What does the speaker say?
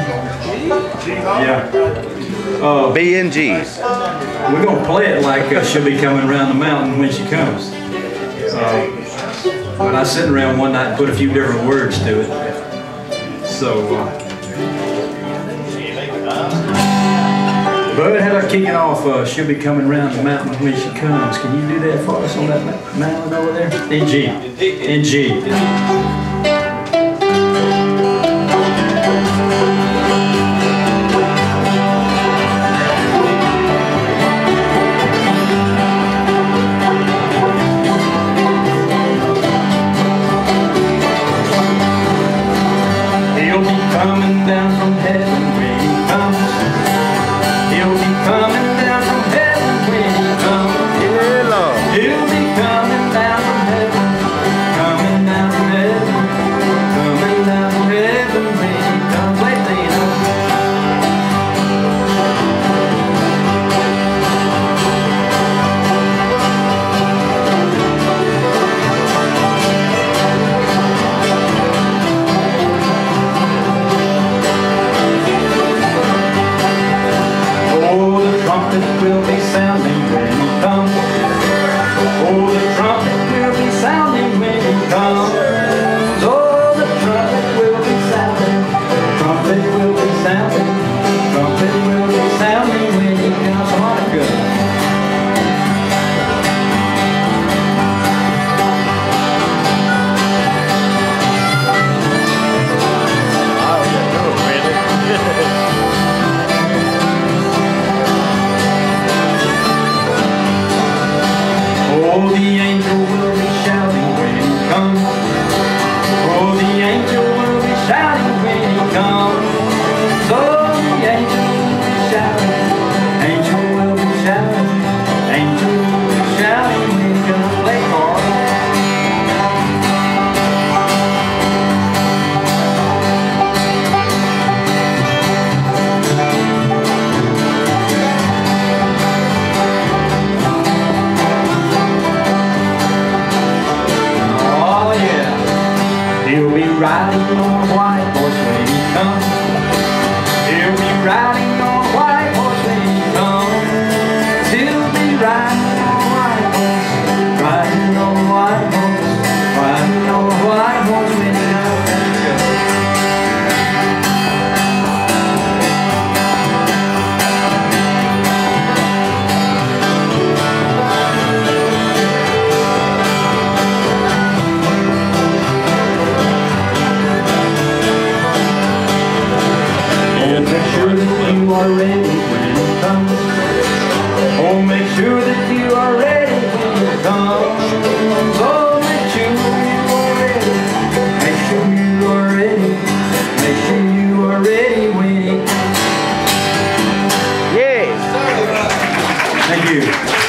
Yeah. BNGs. We're gonna play it like she'll be coming around the mountain when she comes. But I sat around one night and put a few different words to it. So, Bud, how about kicking off? She'll be coming around the mountain when she comes. Can you do that for us on that mountain over there? In G. In G. Coming down from heaven when he comes. He'll be coming down from heaven when he comes. He'll be coming down from heaven. Coming down from heaven. Coming down from heaven when he comes. Wait till you know. Trumpet will be sounding when he comes. Oh, the trumpet will be sounding when he comes. Oh, the trumpet will be sounding. Trumpet will be sounding. Trumpet will be sounding when he comes. Monica. Oh, the angel will be shouting when he comes. Oh, the angel will be shouting when he comes. Oh, the angel will be shouting. Angel will be shouting. Angel will be shouting when he comes. Play hard. He'll be riding on a white horse when he comes. He'll be riding on a white horse when he comes. He'll be riding on a white horse. Riding on a white horse. Riding on a white horse when he comes. Make sure that you are ready when he comes. Oh, make sure that you are ready when he comes. Oh, make sure you are ready. Make sure you are ready. Make sure you are ready when he comes. Yeah. Thank you.